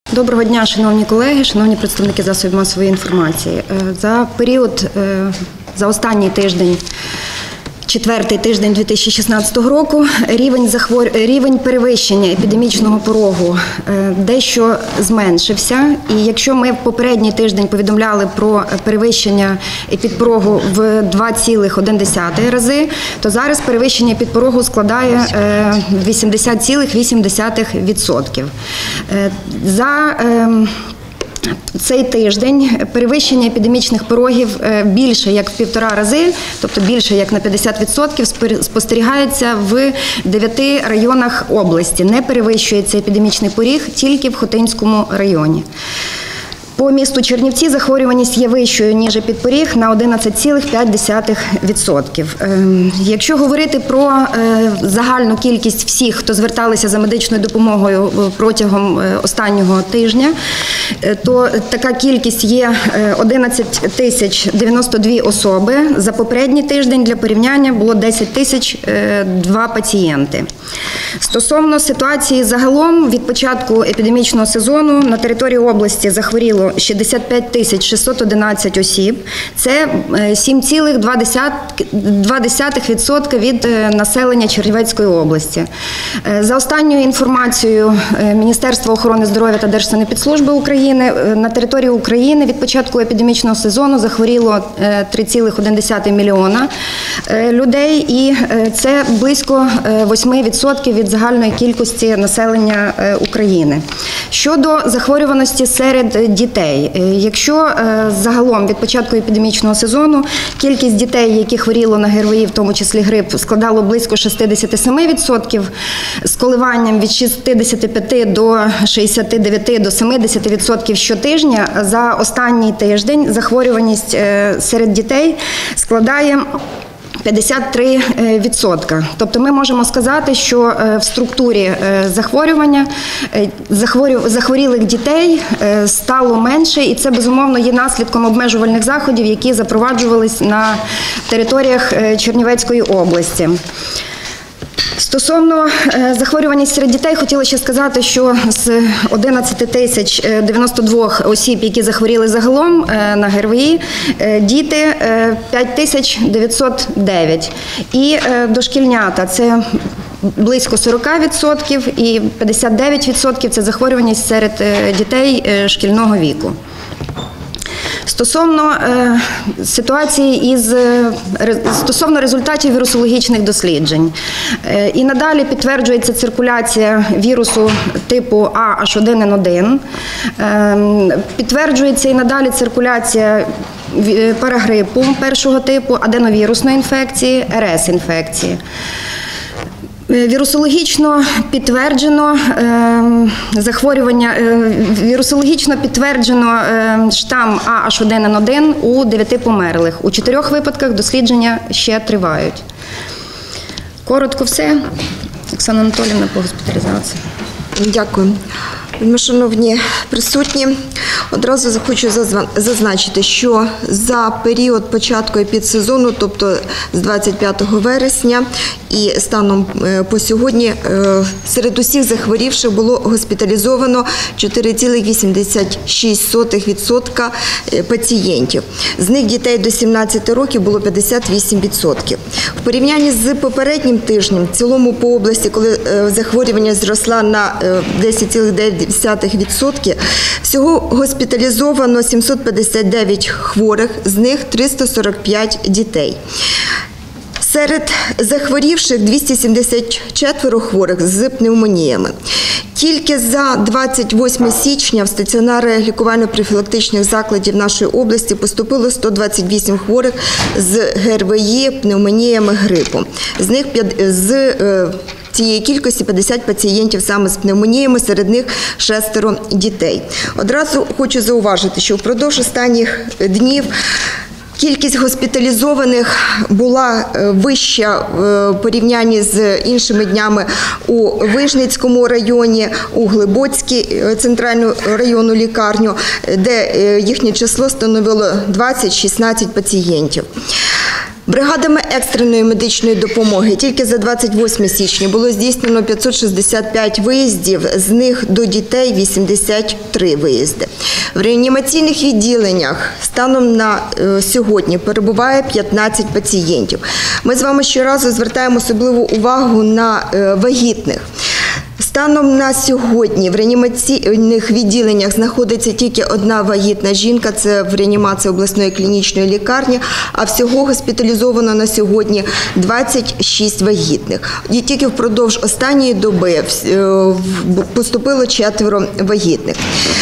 Доброго дня, шановні колеги, шановні представники засобів масової інформації. За останній тиждень, четвертий тиждень 2016 року, рівень перевищення епідемічного порогу дещо зменшився. І якщо ми в попередній тиждень повідомляли про перевищення епідпорогу в 2,1 рази, то зараз перевищення епідпорогу складає 80,8%. За цей тиждень перевищення епідемічних порогів більше як в 1,5 рази, тобто більше як на 50%, спостерігається в 9 районах області. Не перевищується епідемічний поріг тільки в Хотинському районі. По місту Чернівці захворюваність є вищою, ніж епідпоріг, на 11,5%. Якщо говорити про загальну кількість всіх, хто зверталися за медичною допомогою протягом останнього тижня, то така кількість є 11 092 особи. За попередній тиждень для порівняння було 10 002 пацієнти. Стосовно ситуації загалом, від початку епідемічного сезону на території області захворіло 65 611 осіб. Це 7,2% від населення Чернівецької області. За останньою інформацією Міністерства охорони здоров'я та Держсанепідслужби України, на території України від початку епідемічного сезону захворіло 3,1 мільйона людей, і це близько 8% від загальної кількості населення України. Щодо захворюваності серед дітей, якщо загалом від початку епідемічного сезону кількість дітей, які хворіло на ГРВІ, в тому числі грип, складало близько 67%, з коливанням від 65 до 69 до 70% щотижня, за останній тиждень захворюваність серед дітей складає 53%. Тобто ми можемо сказати, що в структурі захворювання захворілих дітей стало менше, і це, безумовно, є наслідком обмежувальних заходів, які запроваджувались на територіях Чернівецької області. Стосовно захворюваності серед дітей, хотіла ще сказати, що з 11 092 осіб, які захворіли загалом на ГРВІ, діти 5909. І дошкільнята – це близько 40%, і 59% – це захворюваність серед дітей шкільного віку. Стосовно стосовно результатів вірусологічних досліджень. І надалі підтверджується циркуляція вірусу типу А/H1N1. Підтверджується і надалі циркуляція парагрипу першого типу, аденовірусної інфекції, РС-інфекції. Вірусологічно підтверджено штам А/H1N1 у 9 померлих. У 4 випадках дослідження ще тривають. Коротко все. Оксана Анатоліївна по госпіталізації. Дякую. Шановні присутні, одразу хочу зазначити, що за період початку епідсезону, тобто з 25 вересня і станом по сьогодні, серед усіх захворівших було госпіталізовано 4,86% пацієнтів. З них дітей до 17 років було 58%. В порівнянні з попереднім тижнем, в цілому по області, коли захворювання зросла на 10,9%, всього госпіталізовано 759 хворих, з них 345 дітей. Серед захворівших 274 хворих з пневмоніями. Тільки за 28 січня в стаціонари лікувально-профілактичних закладів нашої області поступило 128 хворих з ГРВІ, пневмоніями, грипом. З цієї кількості 50 пацієнтів саме з пневмоніями, серед них 6 дітей. Одразу хочу зауважити, що впродовж останніх днів кількість госпіталізованих була вища в порівнянні з іншими днями у Вижницькому районі, у Глибоцькій центральну районну лікарню, де їхнє число становило 20-16 пацієнтів. Бригадами екстреної медичної допомоги тільки за 28 січня було здійснено 565 виїздів, з них до дітей 83 виїзди. В реанімаційних відділеннях станом на сьогодні перебуває 15 пацієнтів. Ми з вами щоразу звертаємо особливу увагу на вагітних. Станом на сьогодні в реанімаційних відділеннях знаходиться тільки одна вагітна жінка, це в реанімації обласної клінічної лікарні, а всього госпіталізовано на сьогодні 26 вагітних. І тільки впродовж останньої доби поступило 4 вагітних.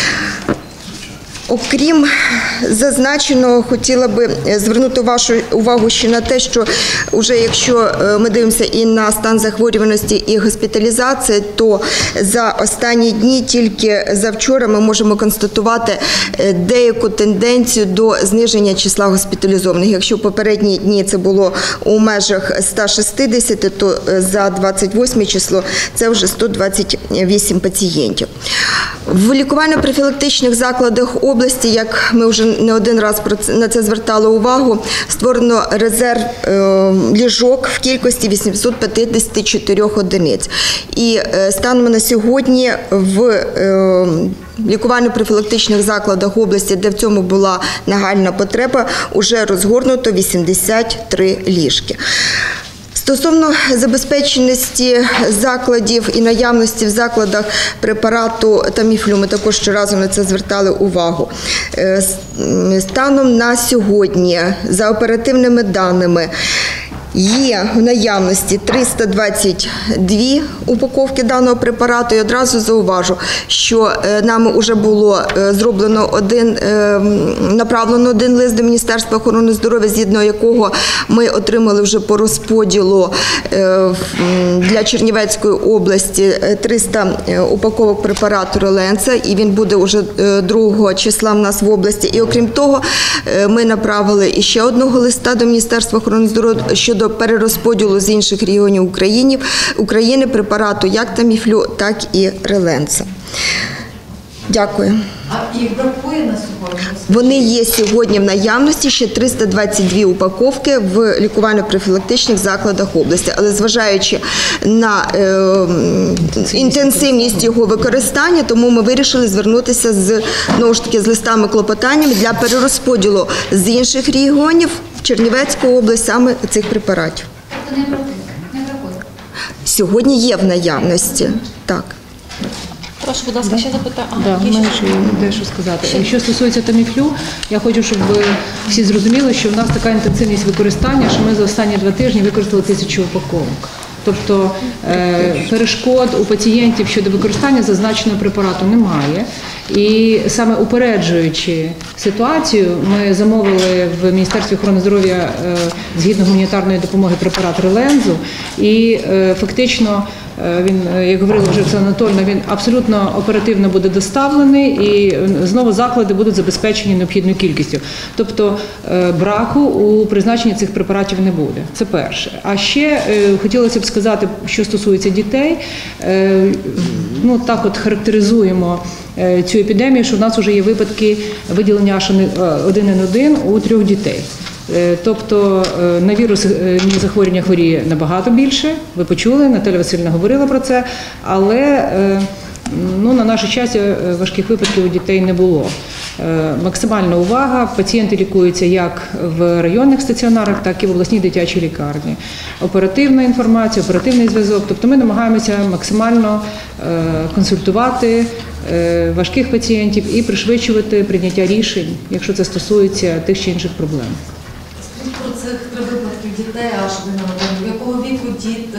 Окрім зазначеного, хотіла би звернути вашу увагу ще на те, що вже якщо ми дивимося і на стан захворюваності і госпіталізації, то за останні дні, тільки завчора, ми можемо констатувати деяку тенденцію до зниження числа госпіталізованих. Якщо в попередні дні це було у межах 160, то за 28 число це вже 128 пацієнтів. В лікувально-профілактичних закладах області, як ми вже не один раз на це звертали увагу, створено резерв ліжок в кількості 854 одиниць. І станом на сьогодні в лікувально-профілактичних закладах області, де в цьому була нагальна потреба, вже розгорнуто 83 ліжки. Стосовно забезпеченості закладів і наявності в закладах препарату Таміфлю, ми також щоразу на це звертали увагу. Станом на сьогодні, за оперативними даними, є в наявності 322 упаковки даного препарату. І одразу зауважу, що нами вже було направлено один лист до Міністерства охорони здоров'я, згідно якого ми отримали вже по розподілу для Чернівецької області 300 упаковок препарату Реленса, і він буде вже 2 числа в нас в області. І окрім того, ми направили іще одного листа до Міністерства охорони здоров'я щодо перерозподілу з інших регіонів України препарату як Таміфлю, так і Реленса. Дякую. А їх бракує на сьогодні? Вони є сьогодні в наявності, ще 322 упаковки в лікувально-профілактичних закладах області. Але зважаючи на інтенсивність його використання, тому ми вирішили звернутися з листами-клопотаннями для перерозподілу з інших регіонів в Чернівецьку область саме цих препаратів. Тобто не бракує? Сьогодні є в наявності, так. Прошу, будь ласка, ще запитання. Да, в мене ще дещо сказати. Що стосується Таміфлю, я хочу, щоб всі зрозуміли, що в нас така інтенсивність використання, що ми за останні 2 тижні використали 1000 упаковок. Тобто перешкод у пацієнтів щодо використання зазначеного препарату немає. І саме упереджуючи ситуацію, ми замовили в Міністерстві охорони здоров'я згідно гуманітарної допомоги препарат Релензу. І фактично він, як говорила вже Оксана Анатольовна, він абсолютно оперативно буде доставлений і знову заклади будуть забезпечені необхідною кількістю. Тобто браку у призначенні цих препаратів не буде. Це перше. А ще хотілося б сказати, що стосується дітей. Так от характеризуємо цю епідемію, що в нас вже є випадки виділення H1N1 у 3 дітей. Тобто на вірусні захворювання хворіє набагато більше, ви почули, Наталя Васильівна говорила про це, але на наше щастя важких випадків у дітей не було. Максимальна увага, пацієнти лікуються як в районних стаціонарах, так і в обласній дитячій лікарні. Оперативна інформація, оперативний зв'язок, тобто ми намагаємося максимально консультувати важких пацієнтів і пришвидшувати прийняття рішень, якщо це стосується тих чи інших проблем. Скажіть про цих 3 випадків дітей H1N1. Якого віку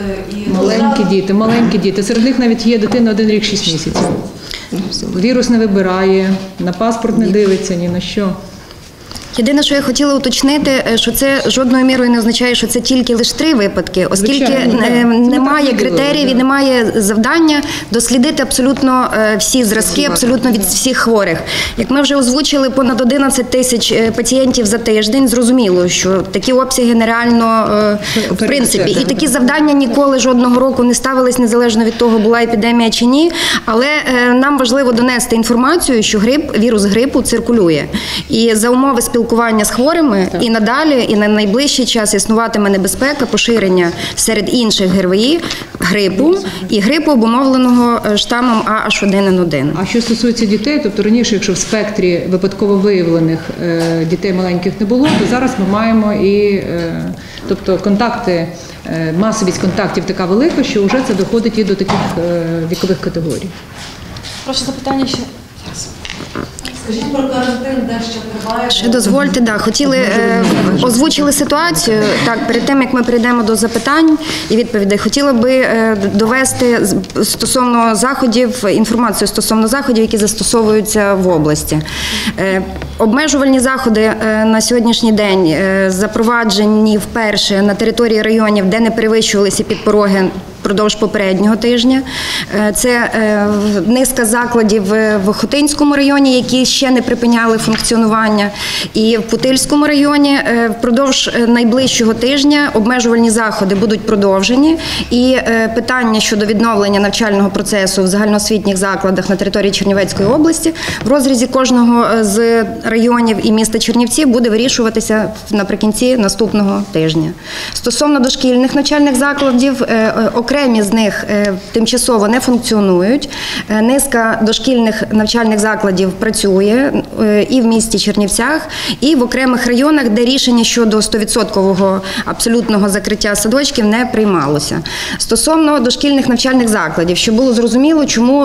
діти? Маленькі діти. Серед них навіть є дитина 1 рік 6 місяців. Вірус не вибирає, на паспорт не дивиться, ні на що. Єдине, що я хотіла уточнити, що це жодною мірою не означає, що це тільки лише 3 випадки, оскільки немає критеріїв і немає завдання дослідити абсолютно всі зразки, абсолютно від всіх хворих. Як ми вже озвучили, понад 11 тисяч пацієнтів за тиждень, зрозуміло, що такі обсяги нереально в принципі. І такі завдання ніколи жодного року не ставились, незалежно від того, була епідемія чи ні. Але нам важливо донести інформацію, що вірус грипу циркулює. І за умови спілкування спілкування з хворими, і надалі, і на найближчий час існуватиме небезпека поширення серед інших ГРВІ грипу і грипу, обумовленого штамом AH1N1. А що стосується дітей, тобто раніше, якщо в спектрі випадково виявлених дітей маленьких не було, то зараз ми маємо і тобто контакти, масовість контактів така велика, що вже це доходить і до таких вікових категорій. Прошу запитання ще. Скажіть про карантин, де ще триває. Ще дозвольте, хотіли, озвучили ситуацію, так, перед тим, як ми перейдемо до запитань і відповідей, хотіла би довести стосовно заходів, інформацію стосовно заходів, які застосовуються в області. Обмежувальні заходи на сьогоднішній день запроваджені вперше на території районів, де не перевищувалися підпороги впродовж попереднього тижня. Це низка закладів в Хотинському районі, які ще не припиняли функціонування, і в Путильському районі впродовж найближчого тижня обмежувальні заходи будуть продовжені, і питання щодо відновлення навчального процесу в загальноосвітніх закладах на території Чернівецької області в розрізі кожного з районів і міста Чернівці буде вирішуватися наприкінці наступного тижня. Стосовно дошкільних навчальних закладів, окремі з них тимчасово не функціонують. Низка дошкільних навчальних закладів працює і в місті Чернівцях, і в окремих районах, де рішення щодо 100% абсолютного закриття садочків не приймалося. Стосовно дошкільних навчальних закладів, щоб було зрозуміло, чому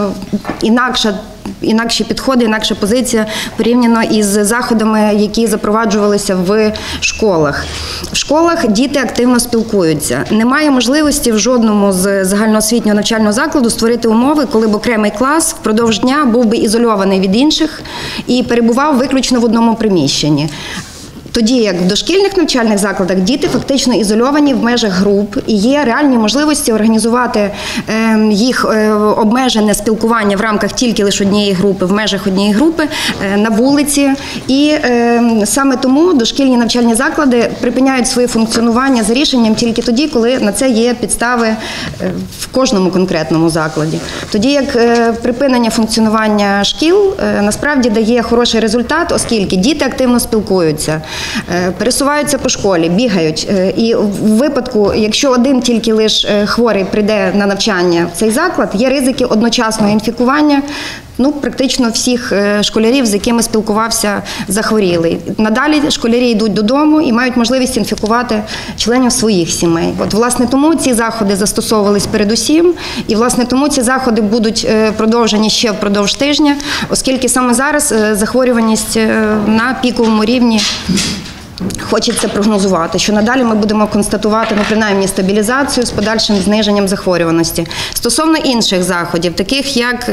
інакші підходи, інакша позиція порівняно із заходами, які запроваджувалися в школах. В школах діти активно спілкуються. Немає можливості в жодному з загальноосвітнього навчального закладу створити умови, коли б окремий клас впродовж дня був би ізольований від інших і перебував виключно в одному приміщенні. Тоді як в дошкільних навчальних закладах діти фактично ізольовані в межах груп, і є реальні можливості організувати їх обмежене спілкування в рамках тільки лише однієї групи, в межах однієї групи, на вулиці. І саме тому дошкільні навчальні заклади припиняють своє функціонування за рішенням тільки тоді, коли на це є підстави в кожному конкретному закладі. Тоді як припинення функціонування шкіл насправді дає хороший результат, оскільки діти активно спілкуються, пересуваються по школі, бігають. І в випадку, якщо один тільки лише хворий прийде на навчання в цей заклад, є ризики одночасного інфікування практично всіх школярів, з якими спілкувався захворілий. Надалі школярі йдуть додому і мають можливість інфікувати членів своїх сімей. От, власне, тому ці заходи застосовувались передусім, і, власне, тому ці заходи будуть продовжені ще впродовж тижня, оскільки саме зараз захворюваність на піковому рівні. Хочеться прогнозувати, що надалі ми будемо констатувати, принаймні, стабілізацію з подальшим зниженням захворюваності. Стосовно інших заходів, таких як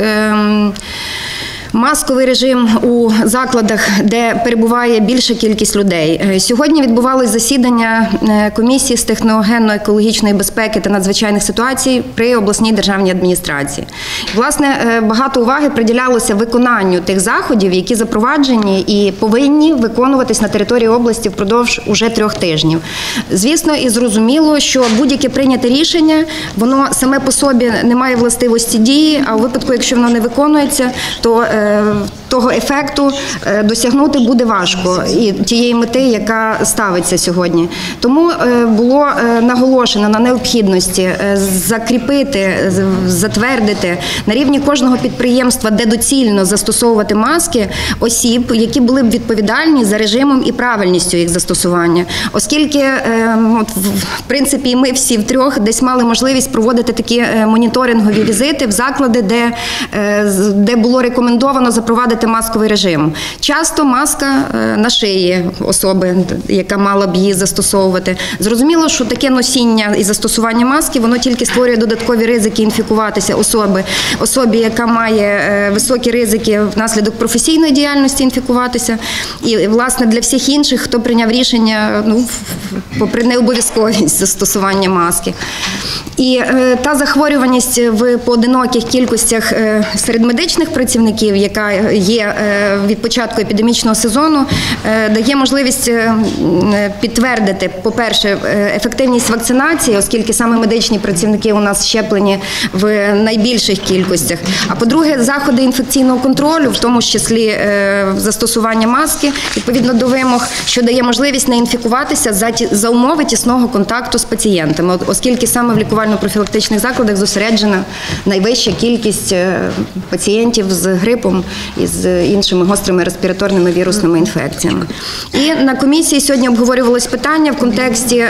масковий режим у закладах, де перебуває більша кількість людей. Сьогодні відбувалось засідання комісії з техногенно-екологічної безпеки та надзвичайних ситуацій при обласній державній адміністрації. Власне, багато уваги приділялося виконанню тих заходів, які запроваджені і повинні виконуватись на території області впродовж уже 3 тижнів. Звісно, і зрозуміло, що будь-яке прийняте рішення, воно саме по собі не має властивості дії, а у випадку, якщо воно не виконується, то того ефекту досягнути буде важко і тієї мети, яка ставиться сьогодні. Тому було наголошено на необхідності закріпити, затвердити на рівні кожного підприємства, де доцільно застосовувати маски, осіб, які були б відповідальні за режимом і правильністю їх застосування. Оскільки, в принципі, ми всі втрьох десь мали можливість проводити такі моніторингові візити в заклади, де було рекомендовано запровадити масковий режим. Часто маска на шиї особи, яка мала б її застосовувати. Зрозуміло, що таке носіння і застосування маски, воно тільки створює додаткові ризики інфікуватися особі, яка має високі ризики внаслідок професійної діяльності інфікуватися. І, власне, для всіх інших, хто прийняв рішення, попри необов'язковість застосування маски. І та захворюваність в поодиноких кількостях серед медичних працівників, яка є від початку епідемічного сезону, дає можливість підтвердити, по-перше, ефективність вакцинації, оскільки саме медичні працівники у нас щеплені в найбільших кількостях. А по-друге, заходи інфекційного контролю, в тому числі застосування маски, відповідно до вимог, що дає можливість не інфікуватися за умови тісного контакту з пацієнтами, оскільки саме в лікувально-профілактичних закладах зосереджена найвища кількість пацієнтів з грипом і з іншими гострими респіраторними вірусними інфекціями. І на комісії сьогодні обговорювалось питання в контексті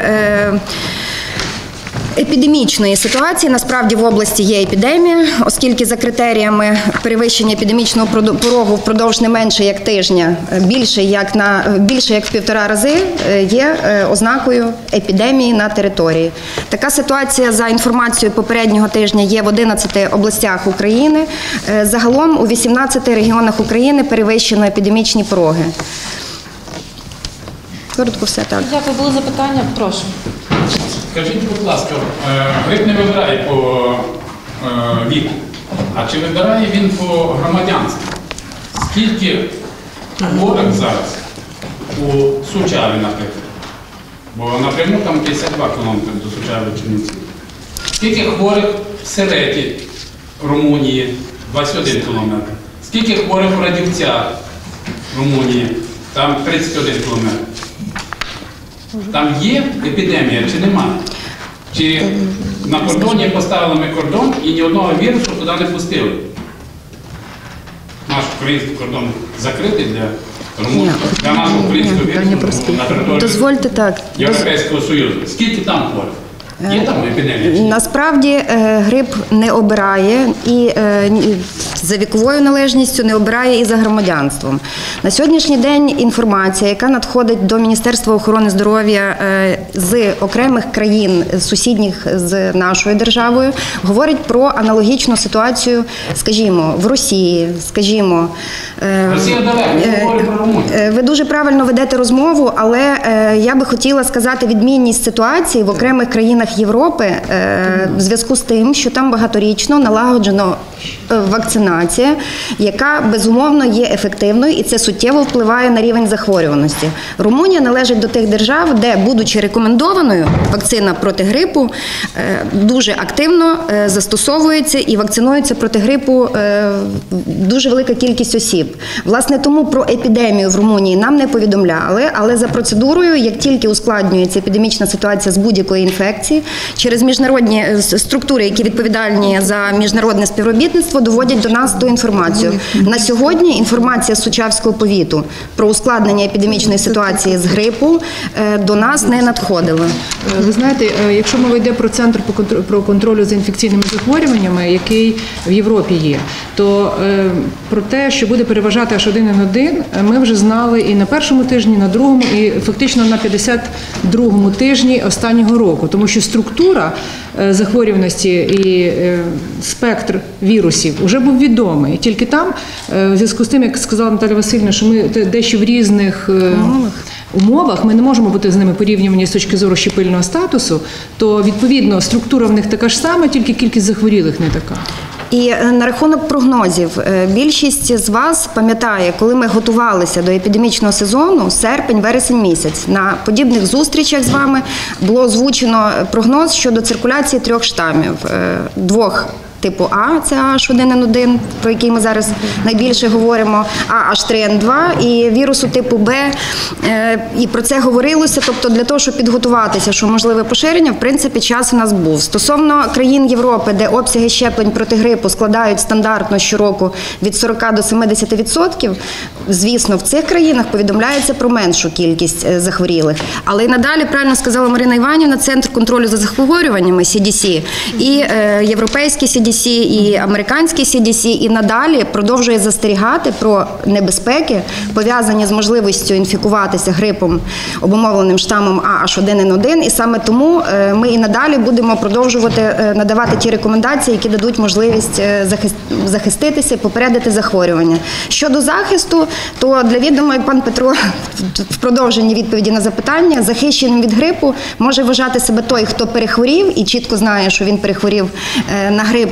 епідемічної ситуації. Насправді в області є епідемія, оскільки за критеріями перевищення епідемічного порогу впродовж не менше як тижня, більше як в 1,5 рази є ознакою епідемії на території. Така ситуація, за інформацією попереднього тижня, є в 11 областях України. Загалом у 18 регіонах України перевищено епідемічні пороги. Коротко все так. Дякую, були запитання, прошу. Скажіть, будь ласка, грип не вибирає по віку, а чи вибирає він по громадянству? Скільки хворих зараз у Сучаві, наприклад? Бо напряму там 52 кілометри до Сучави Чернівців. Скільки хворих в Сереті, Румунії, 21 кілометр? Скільки хворих у Радівцях, Румунії, там 31 кілометр? Там є епідемія чи немає? Чи на кордоні поставили ми кордон і ні одного вірусу туди не пустили? Наш український кордон закритий для нашого українського вірусу на території Європейського Союзу. Скільки там хворих? Є там епідемія? Насправді грип не обирає і за віковою належністю, не обирає і за громадянством. На сьогоднішній день інформація, яка надходить до Міністерства охорони здоров'я з окремих країн, сусідніх з нашою державою, говорить про аналогічну ситуацію, скажімо, в Росії, скажімо. Росія далеко, говорить про Румунію. Ви дуже правильно ведете розмову, але я би хотіла сказати відмінність ситуації в окремих країнах Європи в зв'язку з тим, що там багаторічно налагоджено вакцинація, яка безумовно є ефективною, і це суттєво впливає на рівень захворюваності. Румунія належить до тих держав, де, будучи рекомендованою, вакцина проти грипу дуже активно застосовується і вакцинується проти грипу дуже велика кількість осіб. Власне, тому про епідемію в Румунії нам не повідомляли, але за процедурою, як тільки ускладнюється епідемічна ситуація з будь-якої інфекції, через міжнародні структури, які відповідальні за міжнародне співробітництво, доводять до нас ту інформацію. На сьогодні інформація з Сучавського повіту про ускладнення епідемічної ситуації з грипу до нас не надходила. Ви знаєте, якщо мова йде про Центр по контролю за інфекційними захворюваннями, який в Європі є, то про те, що буде переважати H1N1, ми вже знали і на першому тижні, і на другому, і фактично на 52-му тижні останнього року, тому що структура захворюваності і спектр вірусів вже був відомий. Тільки там, в зв'язку з тим, як сказала Наталя Васильівна, що ми дещо в різних умовах, ми не можемо бути з ними порівнювані з точки зору щепильного статусу, то, відповідно, структура в них така ж сама, тільки кількість захворілих не така. І на рахунок прогнозів. Більшість з вас пам'ятає, коли ми готувалися до епідемічного сезону, серпень-вересень місяць, на подібних зустрічах з вами було озвучено прогноз щодо циркуляції 3 штамів. 2 типу А, це H1N1, про який ми зараз найбільше говоримо, а H3N2 і вірусу типу Б. І про це говорилося, тобто для того, щоб підготуватися, що можливе поширення, в принципі, час у нас був. Стосовно країн Європи, де обсяги щеплень проти грипу складають стандартно щороку від 40 до 70%, звісно, в цих країнах повідомляється про меншу кількість захворілих. Але і надалі, правильно сказала Марина Іванівна, Центр контролю за захворюваннями, CDC, і європейський CDC, і американський CDC, і надалі продовжує застерігати про небезпеки, пов'язані з можливістю інфікуватися грипом, обумовленим штамом H1N1, і саме тому ми і надалі будемо продовжувати надавати ті рекомендації, які дадуть можливість захиститися, попередити захворювання. Щодо захисту, то для відома, пан Петро в продовженні відповіді на запитання, захищеним від грипу може вважати себе той, хто перехворів і чітко знає, що він перехворів на грип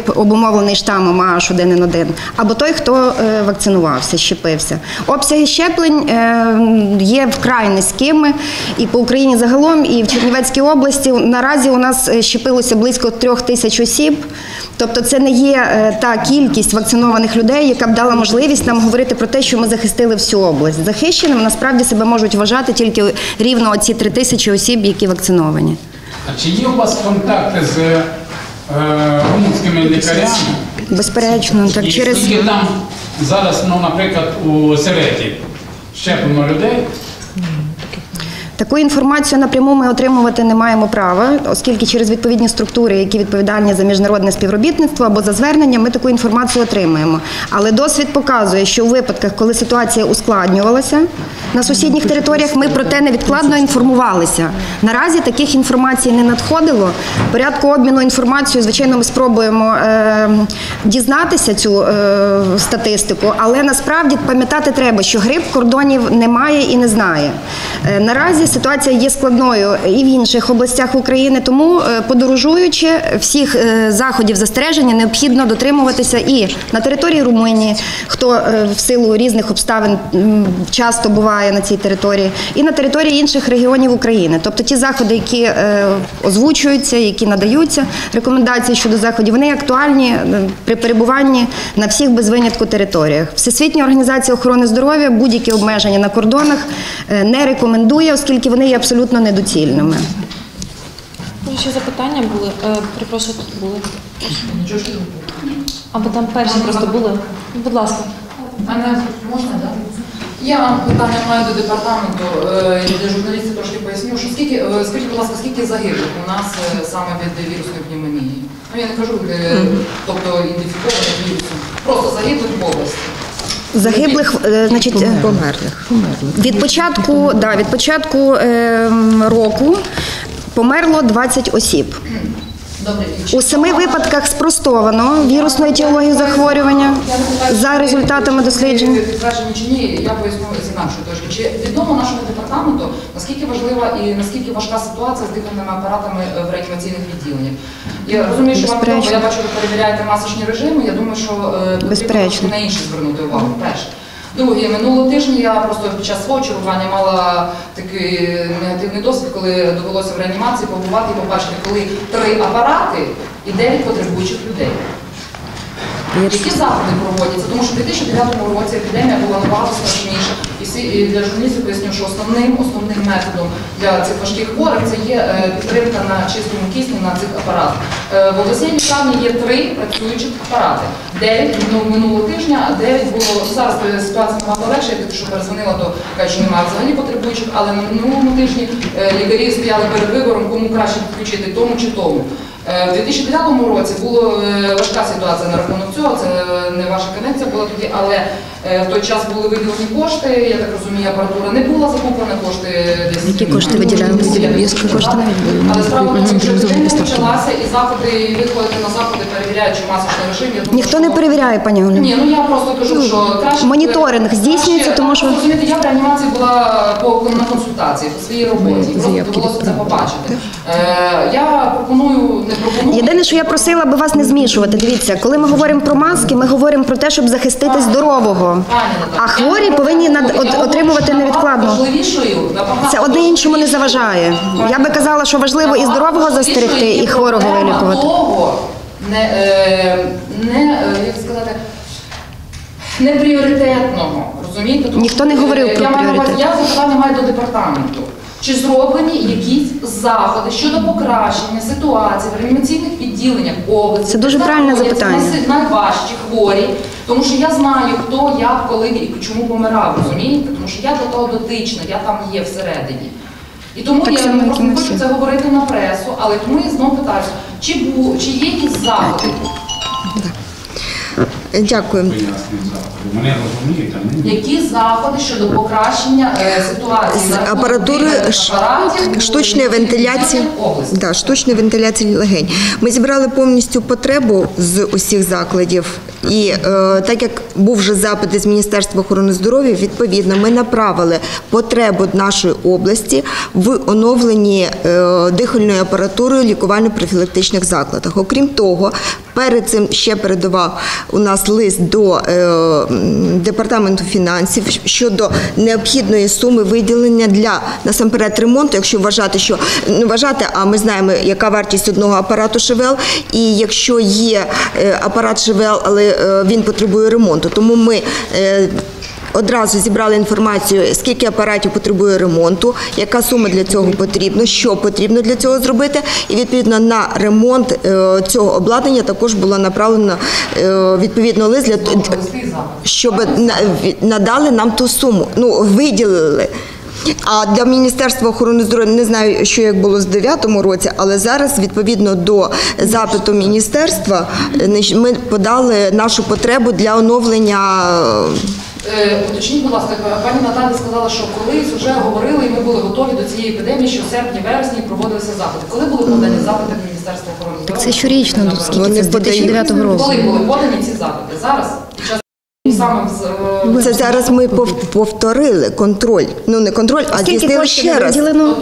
грип обумовлений штамом AH1N1, або той, хто вакцинувався, щепився. Обсяги щеплень є вкрай низькими і по Україні загалом, і в Чернівецькій області. Наразі у нас щепилося близько 3000 осіб. Тобто це не є та кількість вакцинованих людей, яка б дала можливість нам говорити про те, що ми захистили всю область. Захищеним насправді себе можуть вважати тільки рівно оці 3000 осіб, які вакциновані. А чи є у вас контакти з румунськими лікарями? Безперечно, так І через... скільки там зараз, наприклад, у Сереті щеплено людей? Таку інформацію напряму ми отримувати не маємо права, оскільки через відповідні структури, які відповідальні за міжнародне співробітництво або за звернення, ми таку інформацію отримуємо. Але досвід показує, що у випадках, коли ситуація ускладнювалася на сусідніх територіях, ми про те невідкладно інформувалися. Наразі таких інформацій не надходило. В порядку обміну інформацією, звичайно, ми спробуємо дізнатися цю статистику, але насправді пам'ятати треба, що грип кордонів не має і не знає. Наразі ситуація є складною і в інших областях України, тому подорожуючи, всіх заходів застереження необхідно дотримуватися і на території Румунії, хто в силу різних обставин часто буває на цій території, і на території інших регіонів України. Тобто ті заходи, які озвучуються, які надаються, рекомендації щодо заходів, вони актуальні при перебуванні на всіх без винятку територіях. Всесвітня організація охорони здоров'я будь-які обмеження на кордонах не рекомендує, оскільки вони є абсолютно недоцільними. Ще запитання були. Перепрошую, тут були. Або там перші просто були. Будь ласка. Мене можна, так? Я питання маю до департаменту, для журналістів трошки поясню, що скажіть, будь ласка, скільки загиблих у нас саме від вірусної пневмонії? Ну, я не кажу, тобто ідентифікованих вірусом, просто загиблих в області. Загиблих, значить, Померлих. Від початку року померло 20 осіб. У 7 випадках спростовано вірусну етіологію захворювання за результатами досліджень. Підтверджені чи ні, я поясню з іншої точки. Чи відомо нашому департаменту, наскільки важлива і наскільки важка ситуація з дихальними апаратами в реанімаційних відділеннях? Я розумію, що вам відомо, я бачу, ви перевіряєте масочні режими, я думаю, що потрібно на інше звернути увагу. Перше. Друге, минулого тижня я просто під час свого чергування мала такий негативний досвід, коли довелося в реанімації побувати і побачити, коли 3 апарати і 9 потребуючих людей. Які заходи проводяться? Тому що в 2009 році епідемія була набагато страшніша. І для журналістів поясню, що основним методом для цих важких хворих це є підтримка на чистому кисню на цих апаратах. В обласній лікарні є 3 працюючих апарати. 9 минулого тижня, 9 було, зараз ситуація набагато легше, я тільки що перезвонила, то кажуть, що немає взагалі потребуючих, але на минулому тижні лікарі стояли перед вибором, кому краще підключити, тому чи тому. У 2009 році була важка ситуація на рахунок цього, це не ваша конвенція була тоді, але в той час були виділені кошти, я так розумію, апаратура не була закуплена, кошти десь... Які кошти виділяли? Кошти навіть були. Але справа в тому, що епідемія почалася і заходи, виходити на заходи, перевіряючи масочний режим. Я думаю, Ніхто не перевіряє, пані Олю. Ні, я просто кажу, що краще... Моніторинг здійснюється, тому що... Розумієте, я в реанімації була на консультації по своїй роботі, просто довелося це побачити. Я пропоную, не пропоную... Єдине, що я просила би вас не змішувати. Дивіться, коли ми говоримо про маски, ми говоримо про те, щоб захистити здорового. А хворі повинні отримувати невідкладно. Це одне іншому не заважає. Я би казала, що важливо і здорового застерегти, і хворого вилікувати. Не пріоритетного, розумієте? Ніхто не говорив про пріоритет. Я запитання маю до департаменту. Чи зроблені якісь заходи щодо покращення ситуації в реанімаційних відділеннях області? Це дуже правильне запитання. Найважчі хворі, тому що я знаю, хто, як, коли і чому помирав, розумієте? Тому що я до того дотична, я там є всередині. І тому так я просто не хочу це говорити на пресу, але тому я знову питаюся, чи є якісь заходи? Дякую. Які заходи щодо покращення ситуації з апаратури штучної вентиляції, штучної вентиляції легень. Ми зібрали повністю потребу з усіх закладів І так як був вже запит із Міністерства охорони здоров'я, відповідно, ми направили потребу нашої області в оновленні дихальної апаратури у лікувально-профілактичних закладах. Окрім того, перед цим ще передавав у нас лист до Департаменту фінансів щодо необхідної суми виділення для, насамперед, ремонту, якщо вважати, що, не вважати, а ми знаємо, яка вартість одного апарату ШВЛ, і якщо є апарат ШВЛ, але він потребує ремонту. Тому ми одразу зібрали інформацію, скільки апаратів потребує ремонту, яка сума для цього потрібна, що потрібно для цього зробити. І відповідно на ремонт цього обладнання також було направлено відповідно лист, щоб надали нам ту суму, виділили. А для Міністерства охорони здоров'я, не знаю, що як було з 2009 році, але зараз, відповідно до запиту міністерства, ми подали нашу потребу для оновлення. Уточніть, будь ласка, пані Наталя сказала, що колись вже говорили, і ми були готові до цієї епідемії, що в серпні-вересні проводилися запити. Коли були подані запити в Міністерство охорони здоров'я? Це щорічно, скільки це з 2009 року. Коли були подані ці запити? Зараз? Під час саме Це зараз ми повторили контроль. Ну не контроль, а здійснили ще раз.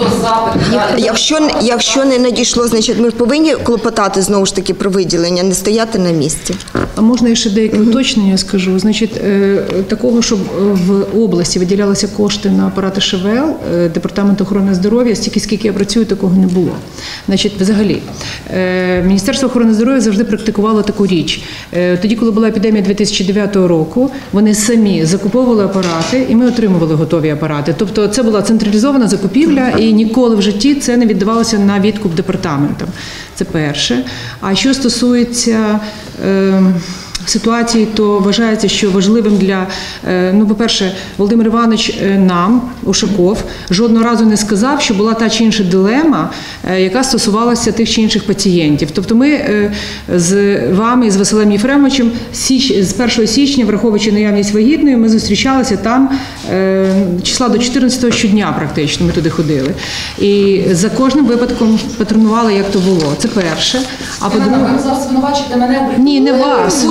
Якщо не надійшло, значить ми повинні клопотати знову ж таки про виділення, не стояти на місці. А можна я ще деякі уточнення скажу? Значить, такого, щоб в області виділялися кошти на апарати ШВЛ, Департамент охорони здоров'я, стільки, скільки я працюю, такого не було. Значить, взагалі, Міністерство охорони здоров'я завжди практикувало таку річ. Тоді, коли була епідемія 2009 року, вони самі закуповували апарати, і ми отримували готові апарати. Тобто це була централізована закупівля, і ніколи в житті це не віддавалося на відкуп департаментам. Це перше. А що стосується ситуації, то вважається, що важливим для, по-перше, Володимир Іванович нам, Ушаков, жодного разу не сказав, що була та чи інша дилема, яка стосувалася тих чи інших пацієнтів. Тобто ми з вами, з Василем Єфремовичем, з 1 січня, враховуючи наявність вагітної, ми зустрічалися там числа до 14-го щодня практично, ми туди ходили. І за кожним випадком патронували, як то було. Це перше. А по-друге... Ви зараз звинувачуєте мене в Ні, не вас.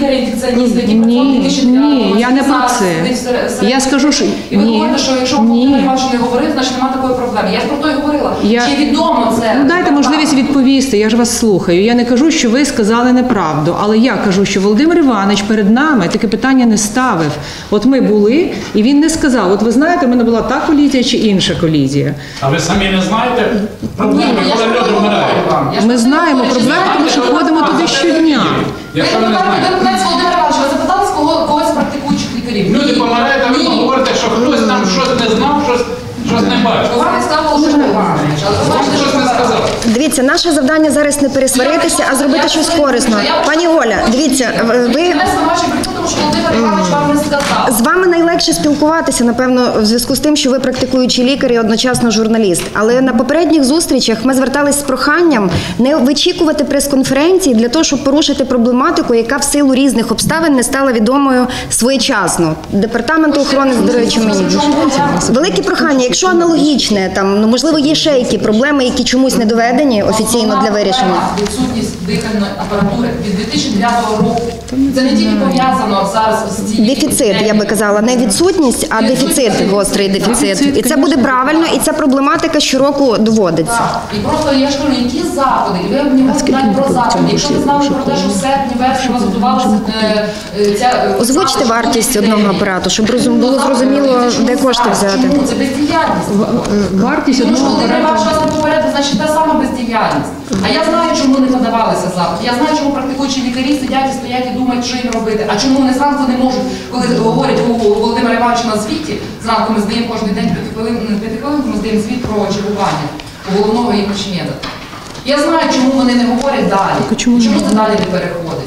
Ні, я не про це. Я скажу, що... І ви говорите, що якщо Володимир Іванович не говорив, значить немає такої проблеми. Я ж про то і говорила. Чи відомо це? Ну, дайте можливість відповісти, я ж вас слухаю. Я не кажу, що ви сказали неправду, але я кажу, що Володимир Іванович перед нами таке питання не ставив. От ми були, і він не сказав, от ви знаєте, в мене була та колізія чи інша колізія. А ви самі не знаєте проблеми, коли люди вмирають? Ми знаємо проблеми, тому що ходимо туди щодня. Якщо ви не знаєте. Володимир Іванович, ви запитали з когось практикуючих лікарів? Люди помирають, а ви говорите, що хтось там щось не знав, щось не бачив. Вам не сказав Володимир Іванович, але ви бачите, Щось не сказав. Дивіться, наше завдання зараз не пересваритися, а зробити щось корисно. Пані Оля, дивіться, ви... Мене звинувачує при тому, що Володимир Іванович вам не сказав. З вами найлегше спілкуватися, напевно, в зв'язку з тим, що ви практикуючий лікар і одночасно журналіст. Але на попередніх зустрічах ми звертались з проханням не вичікувати прес-конференції для того, щоб порушити проблематику, яка в силу різних обставин не стала відомою своєчасно. Департаменту охорони здоров'я чи мені. Велике прохання, якщо аналогічне, там, можливо, є ще які проблеми, які чомусь не доведені офіційно для вирішення. Відсутність дихальної апаратури від 2009 року. Це не тільки пов'язано зараз з цією... Дефіцит, я би казала, не відсутність, а дефіцит, гострий дефіцит. І це буде правильно, і ця проблематика щороку доводиться. Так, і просто я ж кажу, які заходи, і ви мені можете навіть про заходи. Якщо ви знали про те, що в серпні, вересні у вас готувалася ця... Озвучте вартість одного апарату, щоб було зрозуміло, де кошти взяти. Чому? Це бездіяльність. Вартість одного Тому що Володимир апарату... Іванович вас не попередив, значить та сама бездіяльність. А я знаю, чому не подавалися запити. Я знаю, чому практикуючі лікарі сидять і стоять і думають, що їм робити. А чому вони зранку не можуть, коли говорять у Володимира Івановича на звіті, зранку ми здаємо кожен день 5 хвилин, ми здаємо звіт про чергування у головного іпочмеда. Я знаю, чому вони не говорять далі. Чому це далі не переходить?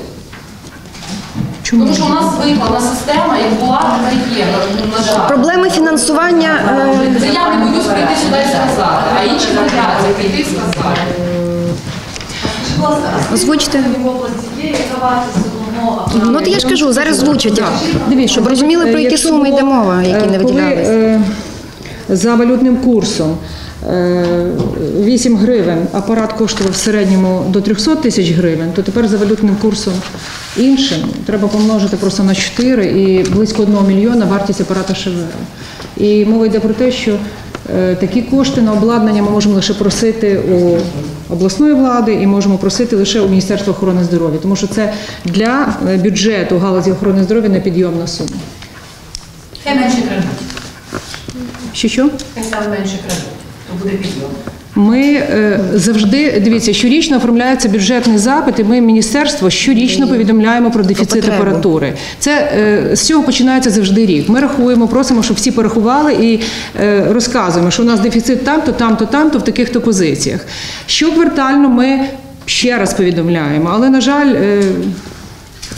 Тому що у нас звикла система, як була, така і є, на жаль. Проблеми фінансування... Це я не боюсь прийти сюди і сказати, а інші бояться прийти і сказати. Озвучте. В області є, яка вартість одного Ну, то я ж кажу, зараз звучать, щоб розуміли, про які суми йде мова, які не виділялися. За валютним курсом 8 гривень апарат коштував в середньому до 300 тисяч гривень, то тепер за валютним курсом іншим треба помножити просто на 4 і близько 1 мільйона вартість апарата ШВЛ. І мова йде про те, що такі кошти на обладнання ми можемо лише просити у обласної влади і можемо просити лише у Міністерства охорони здоров'я, тому що це для бюджету галузі охорони здоров'я непідйомна сума. Хай менше крадуть. Що? Хай стане менше крадуть, то буде підйом. Ми завжди, дивіться, щорічно оформляється бюджетний запит, і ми міністерство щорічно повідомляємо про дефіцит апаратури. Це з цього починається завжди рік. Ми рахуємо, просимо, щоб всі порахували і розказуємо, що у нас дефіцит там-то, там-то, там-то в таких-то позиціях. Щоквартально ми ще раз повідомляємо, але, на жаль,